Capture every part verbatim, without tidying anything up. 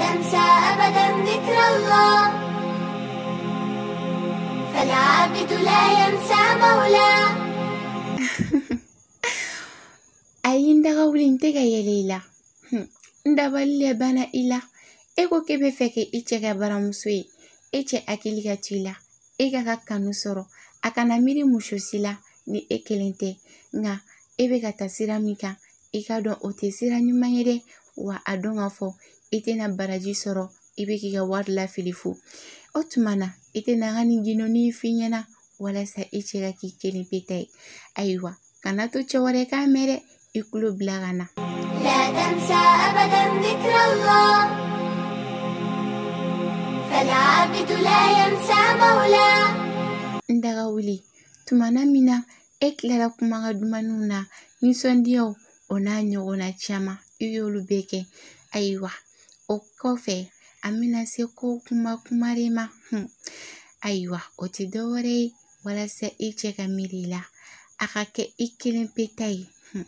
تنسى أبدا ذكر الله، فالعابد لا ينسى مولاه. Ayi ndaga wuli n tɛ ka yɛlɛ i la. N dabali le banna i la. E ko k'e bɛ fɛ kɛ i cɛ ka baramuso ye. E cɛ hakili ka to i la. E ka ka kanu sɔrɔ. A kana miiri muso si la ni e kelen tɛ. Nka e bɛ ka taa sira min kan, i ka dɔn o tɛ sira ɲuman ye dɛ. Wa a dɔn k'a fɔ i tɛna baraji sɔrɔ. I bɛ k'i ka wari lafili fo. O tuma na i tɛna ka nin ginoni f'i ɲɛna walasa i cɛ ka k'i kelen pe ta ye. Ayiwa kana to cɛ wɛrɛ k'a mɛn dɛ. I kulo bila ka na. لا تنسى أبدا ذكر الله، فالعابد لا ينسى مولاه. Ndaga wuli tumana min na e tilara kuma ka dumaniw na, nisɔndiyaw o n'a ɲɔgɔnna caman i y'olu bɛɛ kɛ. Ayiwa o kɔfɛ an bɛna se ko kuma kuma de ma. Ayiwa o tɛ dɔwɛrɛ ye walasa i cɛ ka miiri la a ka kɛ i kelen pe ta ye.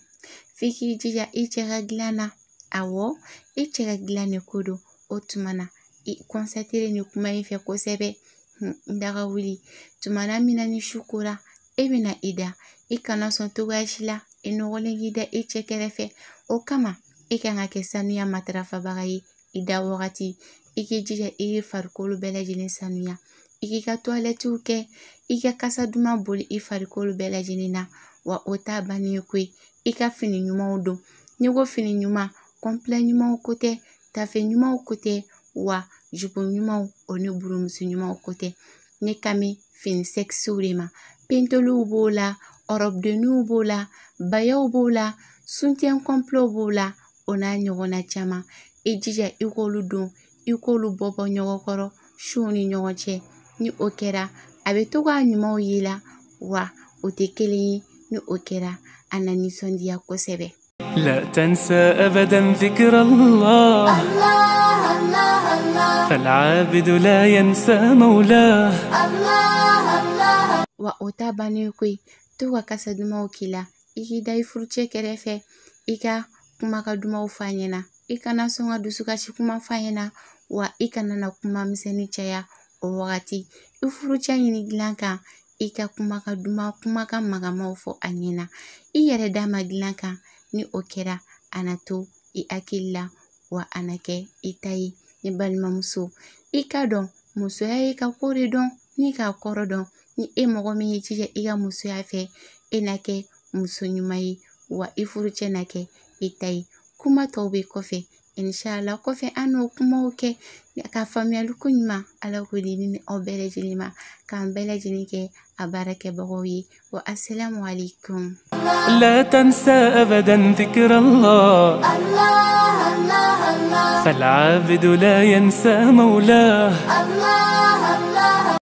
F'i k'i jija i cɛ ka dilan na. Awɔ i cɛ ka dilan de ko don. O tuma na i kɔnsantire nin kuma in fɛ kosɛbɛ. Ndaga wuli tumana min na ni su kora e bɛna i da. I kana sɔn togoya si la i nɔgɔlen k'i da i cɛ kɛrɛfɛ. O kama i kan ka kɛ sanuya matarafabaga ye i da wagati. I k'i jija i ye farikolo bɛɛ lajɛlen sanuya. I k'i ka toiletiw kɛ. I ka kasa duman boli i farikolo bɛɛ lajɛlen na. Wa o t'a bannen ye koyi. I ka fini ɲumanw don. N'i ko fini ɲuman, complet ɲumanw ko tɛ, tafe ɲumanw ko tɛ, wa jupe ɲumanw o ni burumuso ɲumanw ko tɛ. Ne kan bɛ fini sexiw de ma. Pentoluw b'o la, robe de nuit b'o la, bayaw b'o la, soutien complet b'o la, o n'a ɲɔgɔnna caman. I jija i k'olu don. I k'olu bɔ bɔ ɲɔgɔn kɔrɔ suw ni ɲɔgɔn cɛ. Ni o kɛra a bɛ to k'a ɲumanw ye la wa o tɛ kelen ye. Ni o kɛra a na nisɔndiya kosɛbɛ. لا تنسى أبدا ذكر الله، الله الله الله، فالعابد لا ينسى مولاه. الله الله. Wa o t'a bannen ye koyi. To ka kasa dumanw k'i la. I k'i da i furucɛ kɛrɛfɛ. I ka kuma ka dumanw f'a ɲɛna. I kana sɔn ka dusukasi kuma f'a ɲɛna. Wa i kana na kuma misɛnnin caya o wagati. I furucɛ ɲini dilan kan. I ka kuma ka duman kumakan magamaw fɔ a ɲɛna. I yɛrɛ d'a ma dilan kan. Ni o kɛra a na to i hakili la wa a na kɛ i ta ye. Ni balimamuso i ka dɔn musoya ye ka ko de dɔn ni k'a kɔrɔ dɔn. Ni e mɔgɔ min ye jija i ka musoya fɛ e na kɛ muso ɲuman ye wa i furucɛ na kɛ i ta ye. Kuma tɔw bɛ kɔfɛ. Inshallah kɔfɛ an n'o kumaw kɛ. Ka faamuyali ko ɲuman Ala k'o di ni aw bɛɛ lajɛlen ma. K'an bɛɛ lajɛlen kɛ a baarakɛbagaw ye. Wa assalamu alaikum. لا تنسى أبدا ذكر الله، الله الله الله، فالعابد لا ينسى مولاه. الله.